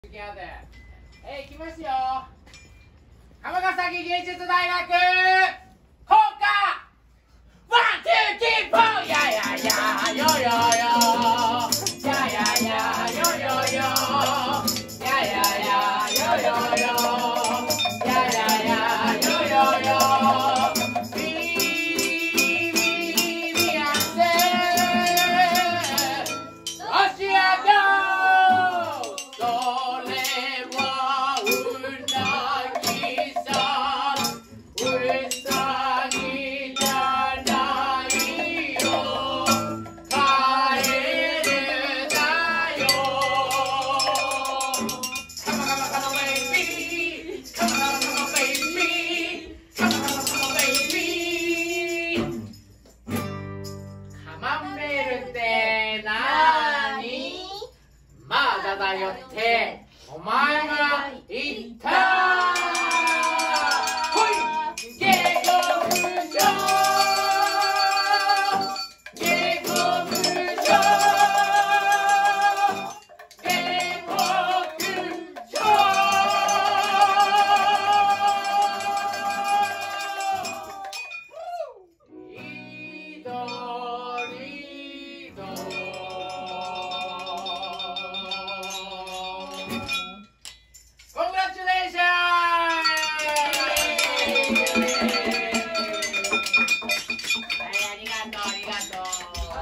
行きますよ。尼崎芸術大学校歌ワン、ツー、キー、フォー、やややよよよやややよよよやややよよよやややよよよビアンセロシアゴだよってお前が言ったほい下克上下克上下克上リードリード